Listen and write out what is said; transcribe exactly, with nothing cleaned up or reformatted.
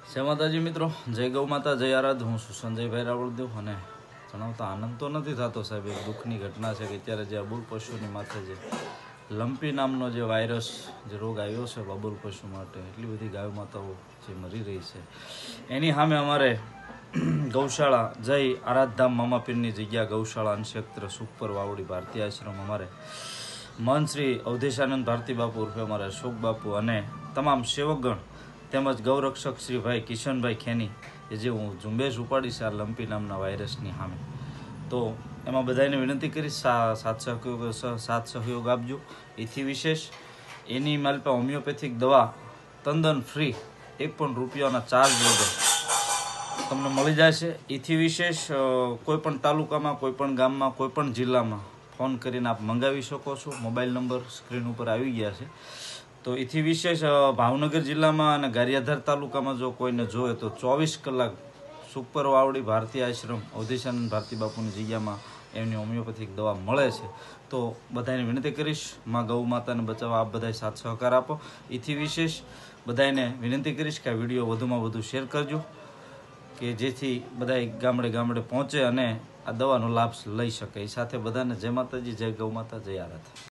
જય માતાજી મિત્રો, જય ગૌ માતા, જય આરાધ. હું છું સંજયભાઈ રાવળદેવ અને જણાવતા આનંદ તો નથી થતો સાહેબ. એક દુઃખની ઘટના છે કે અત્યારે જે અબુલ પશુની માથે જે લંપી નામનો જે વાયરસ જે રોગ આવ્યો છે અબુલ પશુ માટે, એટલી બધી ગાય માતાઓ જે મરી રહી છે એની સામે અમારે ગૌશાળા જય આરાધધામ મામાપીરની જગ્યા ગૌશાળા અંશેત્ર સુખપર વાવડી ભારતીય આશ્રમ અમારે મહંત શ્રી અવધેશાનંદ ભારતી બાપુ ઉર્ફે અમારા અશોક બાપુ અને તમામ સેવકગણ તેમજ ગૌરક્ષક શ્રી ભાઈ કિશનભાઈ ખેની એ જે હું ઝુંબેશ ઉપાડી છે આ લંપી નામના વાયરસની સામે, તો એમાં બધાને વિનંતી કરી સાથ સહયોગ સાથ સહયોગ આપજો. એથી વિશેષ એની મારી પાસે હોમિયોપેથિક દવા તદ્દન ફ્રી, એક પણ રૂપિયાના ચાર્જ વગર તમને મળી જશે. એથી વિશેષ કોઈ પણ તાલુકામાં, કોઈ પણ ગામમાં, કોઈ પણ જિલ્લામાં ફોન કરીને આપ મંગાવી શકો છો. મોબાઈલ નંબર સ્ક્રીન ઉપર આવી ગયા છે. તો એથી વિશેષ ભાવનગર જિલ્લામાં અને ગારિયાધાર તાલુકામાં જો કોઈને જોઈએ તો ચોવીસ કલાક સુખપર વાવડી ભારતીય આશ્રમ અવધેશાનંદ ભારતી બાપુની જગ્યામાં એમની હોમિયોપેથિક દવા મળે છે. તો બધાને વિનંતી કરીશ, માં ગૌ માતાને બચાવવા આપ બધાએ સાથ સહકાર આપો. એથી વિશેષ બધાને વિનંતી કરીશ કે આ વિડીયો વધુમાં વધુ શેર કરજો કે જેથી બધા ગામડે ગામડે પહોંચે અને આ દવાનો લાભ લઈ શકે. એ સાથે બધાને જય માતાજી, જય ગૌ માતા, જય આરાધ.